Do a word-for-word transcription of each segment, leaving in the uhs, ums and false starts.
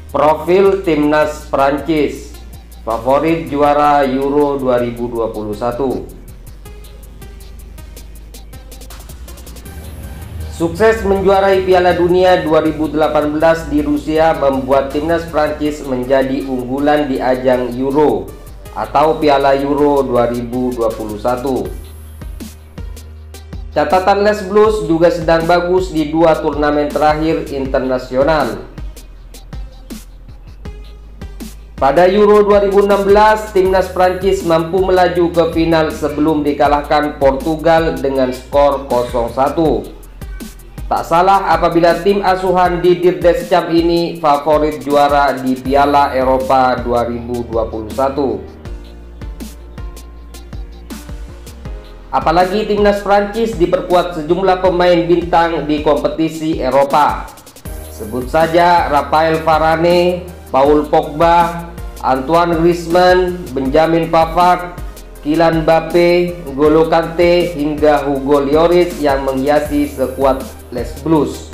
Profil timnas Prancis, favorit juara Euro dua ribu dua puluh satu. Sukses menjuarai Piala Dunia dua ribu delapan belas di Rusia membuat timnas Prancis menjadi unggulan di ajang Euro atau Piala Euro dua ribu dua puluh satu. Catatan Les Bleus juga sedang bagus di dua turnamen terakhir internasional. Pada Euro dua ribu enam belas, timnas Prancis mampu melaju ke final sebelum dikalahkan Portugal dengan skor nol satu. Tak salah apabila tim asuhan Didier Deschamps ini favorit juara di Piala Eropa dua ribu dua puluh satu. Apalagi timnas Prancis diperkuat sejumlah pemain bintang di kompetisi Eropa. Sebut saja Raphael Varane, Paul Pogba, Antoine Griezmann, Benjamin Pavard, Kylian Mbappe, N'Golo Kante hingga Hugo Lloris yang menghiasi skuad Les Bleus.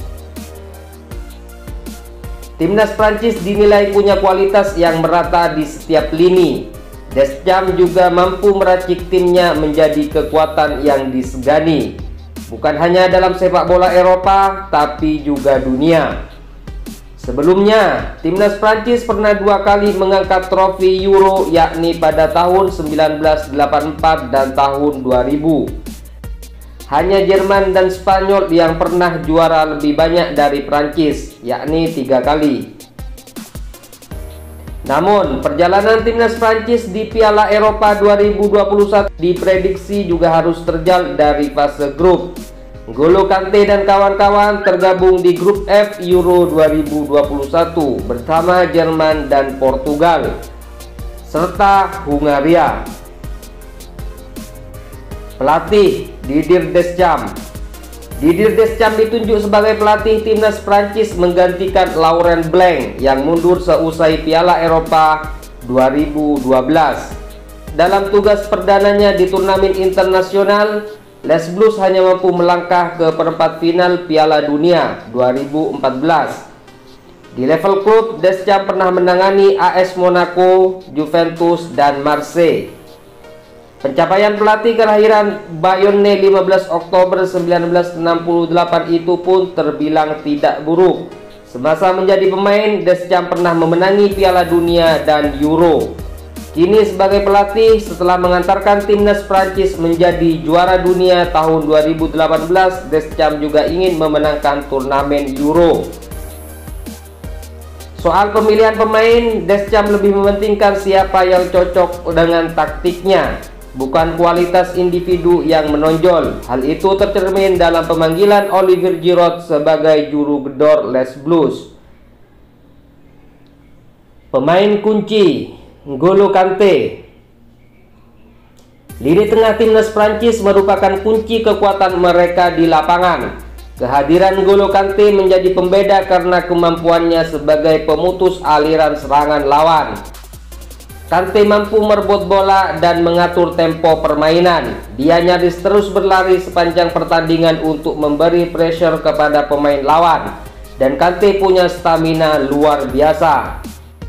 Timnas Prancis dinilai punya kualitas yang merata di setiap lini. Deschamps juga mampu meracik timnya menjadi kekuatan yang disegani, bukan hanya dalam sepak bola Eropa tapi juga dunia. Sebelumnya, timnas Prancis pernah dua kali mengangkat trofi Euro, yakni pada tahun seribu sembilan ratus delapan puluh empat dan tahun dua ribu. Hanya Jerman dan Spanyol yang pernah juara lebih banyak dari Prancis, yakni tiga kali. Namun, perjalanan timnas Prancis di Piala Eropa dua ribu dua puluh satu diprediksi juga harus terjal dari fase grup. N'Golo Kante dan kawan-kawan tergabung di grup F Euro dua ribu dua puluh satu bersama Jerman dan Portugal serta Hungaria. Pelatih Didier Deschamps. Didier Deschamps ditunjuk sebagai pelatih timnas Prancis menggantikan Laurent Blanc yang mundur seusai Piala Eropa dua ribu dua belas. Dalam tugas perdananya di turnamen internasional, Les Bleus hanya mampu melangkah ke perempat final Piala Dunia dua ribu empat belas. Di level klub, Deschamps pernah menangani A S Monaco, Juventus, dan Marseille. Pencapaian pelatih kelahiran Bayonne lima belas Oktober seribu sembilan ratus enam puluh delapan itu pun terbilang tidak buruk. Semasa menjadi pemain, Deschamps pernah memenangi Piala Dunia dan Euro. Kini sebagai pelatih, setelah mengantarkan timnas Prancis menjadi juara dunia tahun dua ribu delapan belas, Deschamps juga ingin memenangkan turnamen Euro. Soal pemilihan pemain, Deschamps lebih mementingkan siapa yang cocok dengan taktiknya, bukan kualitas individu yang menonjol. Hal itu tercermin dalam pemanggilan Olivier Giroud sebagai juru gedor Les Bleus. Pemain kunci N'Golo Kante. Lini tengah timnas Prancis merupakan kunci kekuatan mereka di lapangan. Kehadiran N'Golo Kante menjadi pembeda karena kemampuannya sebagai pemutus aliran serangan lawan. Kante mampu merebut bola dan mengatur tempo permainan. Dia nyaris terus berlari sepanjang pertandingan untuk memberi pressure kepada pemain lawan. Dan Kante punya stamina luar biasa.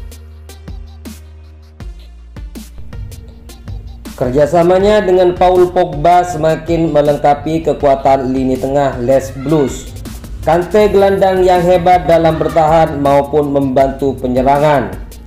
Kerjasamanya dengan Paul Pogba semakin melengkapi kekuatan lini tengah Les Bleus. Kante gelandang yang hebat dalam bertahan maupun membantu penyerangan.